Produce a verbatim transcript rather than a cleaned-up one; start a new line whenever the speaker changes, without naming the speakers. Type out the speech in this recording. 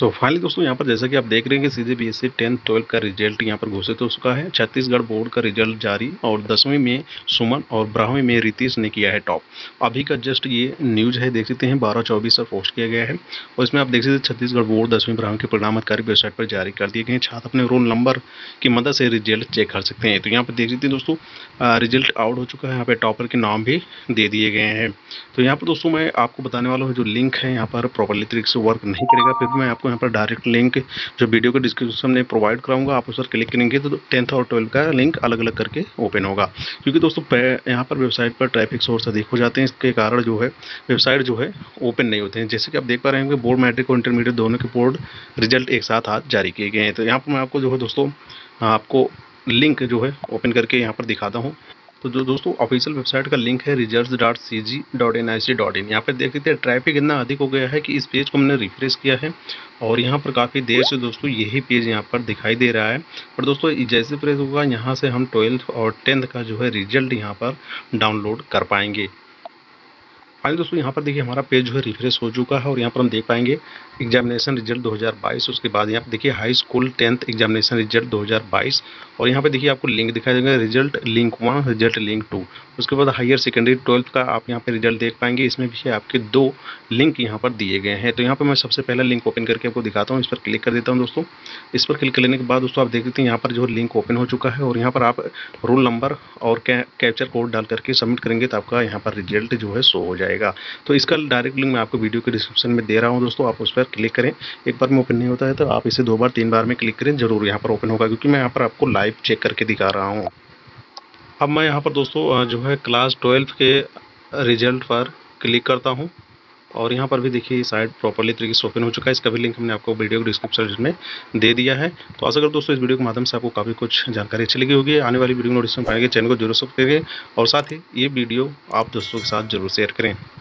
So finally दोस्तों यहाँ पर जैसा कि आप देख रहे हैं कि सीजीपीएससी टेंथ ट्वेल्थ का रिजल्ट यहाँ पर घोषित हो चुका है। छत्तीसगढ़ बोर्ड का रिजल्ट जारी और दसवीं में सुमन और बारहवीं में रितेश ने किया है टॉप। अभी का जस्ट ये न्यूज है, देख सकते हैं बारह चौबीस पर पोस्ट किया गया है और इसमें आप देख सकते हैं छत्तीसगढ़ बोर्ड दसवीं बारहवीं के परिणाम अधिकारी वेबसाइट पर जारी कर दिए गए हैं। छात्र अपने रोल नंबर की मदद से रिजल्ट चेक कर सकते हैं। तो यहाँ पर देख सकते हैं दोस्तों रिजल्ट आउट हो चुका है। यहाँ पे टॉपर के नाम भी दे दिए गए हैं। तो यहाँ पर दोस्तों मैं आपको बताने वाला हूँ जो लिंक है यहाँ पर प्रॉपर्ली तरीके से वर्क नहीं करेगा, फिर भी मैं आपको यहाँ पर डायरेक्ट लिंक जो वीडियो के डिस्क्रिप्शन में प्रोवाइड कराऊंगा, आप उस पर क्लिक करेंगे तो टेंथ और ट्वेल्थ का लिंक अलग अलग करके ओपन होगा। क्योंकि दोस्तों यहाँ पर वेबसाइट पर ट्रैफिक सोर्स अधिक हो जाते हैं, इसके कारण जो है वेबसाइट जो है ओपन नहीं होते हैं। जैसे कि आप देख पा रहे हैं कि बोर्ड मैट्रिक और इंटरमीडिएट दोनों के बोर्ड रिजल्ट एक साथ आज जारी किए गए हैं। तो यहाँ पर मैं आपको जो है दोस्तों आपको लिंक जो है ओपन करके यहाँ पर दिखाता हूँ। तो जो दोस्तों ऑफिशियल वेबसाइट का लिंक है results dot C G dot N I C dot in. यहाँ पर देख सकते हैं ट्रैफिक इतना अधिक हो गया है कि इस पेज को हमने रिफ्रेश किया है और यहाँ पर काफ़ी देर से दोस्तों यही पेज यहाँ पर दिखाई दे रहा है। पर दोस्तों जैसे प्रेस होगा यहाँ से हम ट्वेल्थ और टेंथ का जो है रिजल्ट यहाँ पर डाउनलोड कर पाएंगे। फाइनली दोस्तों यहाँ पर देखिए हमारा पेज जो है रिफ्रेश हो चुका है और यहाँ पर हम देख पाएंगे एग्जामिनेशन रिजल्ट दो हज़ार बाईस। उसके बाद यहाँ पर देखिए high school tenth examination result दो हज़ार बाईस और यहाँ पे देखिए आपको लिंक दिखाई देगा result link one result link two. उसके बाद हायर सेकेंडरी ट्वेल्थ का आप यहाँ पे रिजल्ट देख पाएंगे। इसमें भी आपके दो लिंक यहाँ पर दिए गए हैं। तो यहाँ पर मैं सबसे पहला लिंक ओपन करके आपको दिखाता हूँ। इस पर क्लिक कर देता हूँ दोस्तों। इस पर क्लिक करने के बाद दोस्तों आप देख सकते हैं यहाँ पर जो लिंक ओपन हो चुका है और यहाँ पर आप रोल नंबर और कैप्चर कोड डाल करके सबमिट करेंगे तो आपका यहाँ पर रिजल्ट जो है शो हो जाएगा। तो इसका डायरेक्ट लिंक मैं आपको वीडियो के डिस्क्रिप्शन में दे रहा हूँ दोस्तों, आप उस पर क्लिक करें। एक बार में ओपन नहीं होता है तो आप इसे दो बार तीन बार में क्लिक करें, जरूर यहाँ पर ओपन होगा क्योंकि मैं यहाँ पर आपको लाइव चेक करके दिखा रहा हूँ। अब मैं यहाँ पर दोस्तों जो है क्लास ट्वेल्थ के रिजल्ट पर क्लिक करता हूँ और यहाँ पर भी देखिए साइट प्रॉपर्ली तरीके से ओपन हो चुका है। इसका भी लिंक हमने आपको वीडियो के डिस्क्रिप्शन में दे दिया है। तो आशा करता दोस्तों इस वीडियो के माध्यम से आपको काफ़ी कुछ जानकारी अच्छी लगी होगी। आने वाली वीडियो नोटिफिकेशन पाएंगे, चैनल को जरूर सब्सक्राइब करें और साथ ही ये वीडियो आप दोस्तों के साथ जरूर शेयर करें।